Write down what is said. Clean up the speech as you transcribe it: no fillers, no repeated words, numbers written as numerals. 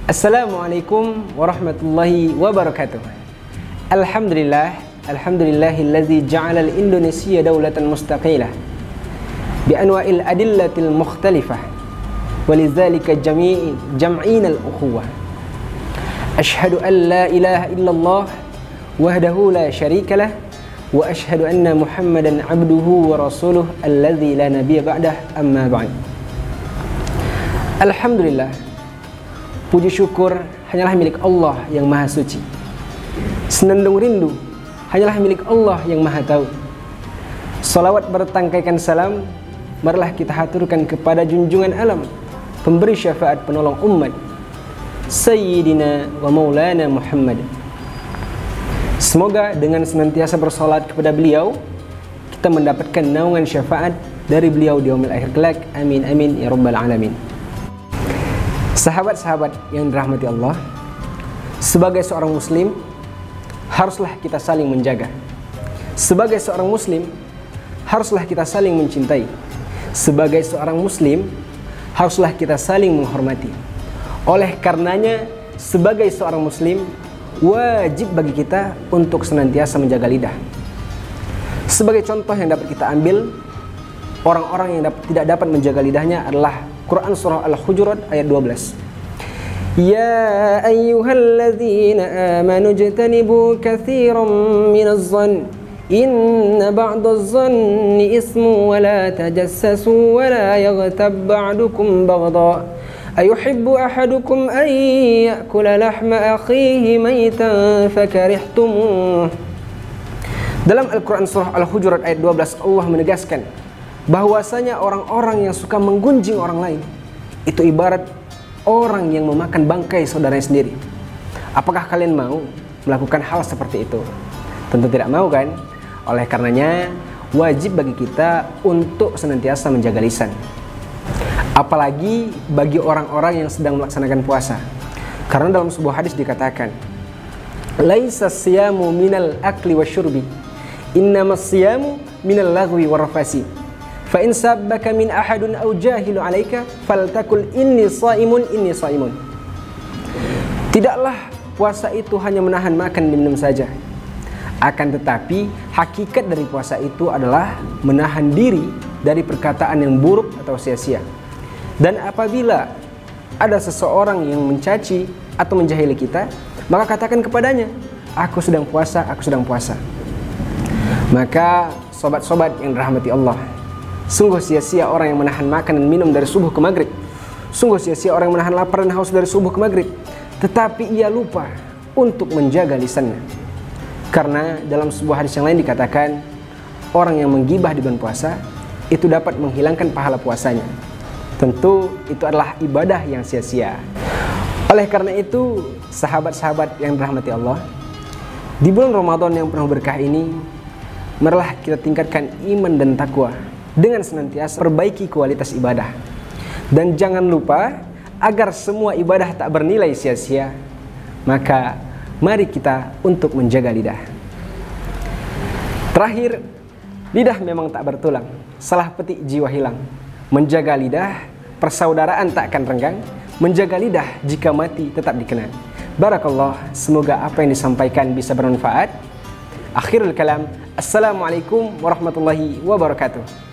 Assalamualaikum warahmatullahi wabarakatuh. Alhamdulillahilladzi ja'ala al-Indonesia daulatan mustaqilah bi anwa'il adillatil mukhtalifah walidzalika jam'ina al-ukhuwah. Ashhadu an la ilaha illallah wahdahu la syarikalah wa ashhadu anna Muhammadan abduhu wa rasuluh alladzi la nabiyya ba'dah, amma ba'd. Alhamdulillah, puji syukur hanyalah milik Allah yang maha suci. Senandung rindu hanyalah milik Allah yang maha tahu. Salawat bertangkaikan salam marilah kita haturkan kepada junjungan alam, pemberi syafaat penolong umat, Sayyidina wa Maulana Muhammad. Semoga dengan senantiasa bersalat kepada beliau, kita mendapatkan naungan syafaat dari beliau di yaumil akhir kelak. Amin amin ya rabbal alamin. Sahabat-sahabat yang dirahmati Allah, sebagai seorang muslim haruslah kita saling menjaga. Sebagai seorang muslim haruslah kita saling mencintai. Sebagai seorang muslim haruslah kita saling menghormati. Oleh karenanya, sebagai seorang muslim wajib bagi kita untuk senantiasa menjaga lidah. Sebagai contoh yang dapat kita ambil, orang-orang yang tidak dapat menjaga lidahnya adalah Quran surah Al-Hujurat ayat 12. Ya ayyuhalladzina amanu jtanibu katsiran minaz zann inna ba'daz zanni ismu wa la tajassasu wa la yaghtab ba'dukum baghdha ayuhibbu ahadukum an ya'kula lahma akhihi maytan fakarihtumuh. Dalam Al-Quran surah Al-Hujurat ayat 12, Allah menegaskan bahwasanya orang-orang yang suka menggunjing orang lain itu ibarat orang yang memakan bangkai saudaranya sendiri. Apakah kalian mau melakukan hal seperti itu? Tentu tidak mau, kan? Oleh karenanya wajib bagi kita untuk senantiasa menjaga lisan. Apalagi bagi orang-orang yang sedang melaksanakan puasa. Karena dalam sebuah hadis dikatakan, laisa siyamu minal akli wasyurbi, innamas siyamu minal lagwi warrafasi. Fa in sabbaka min ahadun aw jahilu alaika faltakul inni shaimun inni shaimun. Tidaklah puasa itu hanya menahan makan dan minum saja. Akan tetapi hakikat dari puasa itu adalah menahan diri dari perkataan yang buruk atau sia-sia. Dan apabila ada seseorang yang mencaci atau menjahili kita, maka katakan kepadanya, aku sedang puasa, aku sedang puasa. Maka sobat-sobat yang dirahmati Allah, sungguh sia-sia orang yang menahan makan dan minum dari subuh ke maghrib. Sungguh sia-sia orang yang menahan lapar dan haus dari subuh ke maghrib, tetapi ia lupa untuk menjaga lisannya. Karena dalam sebuah hadis yang lain dikatakan, orang yang menggibah di bulan puasa itu dapat menghilangkan pahala puasanya. Tentu itu adalah ibadah yang sia-sia. Oleh karena itu, sahabat-sahabat yang dirahmati Allah, di bulan Ramadan yang penuh berkah ini, marilah kita tingkatkan iman dan takwa dengan senantiasa perbaiki kualitas ibadah. Dan jangan lupa, agar semua ibadah tak bernilai sia-sia, maka mari kita untuk menjaga lidah. Terakhir, lidah memang tak bertulang, salah petik jiwa hilang. Menjaga lidah, persaudaraan tak akan renggang. Menjaga lidah, jika mati tetap dikenang. Barakallah, semoga apa yang disampaikan bisa bermanfaat. Akhirul kalam, assalamualaikum warahmatullahi wabarakatuh.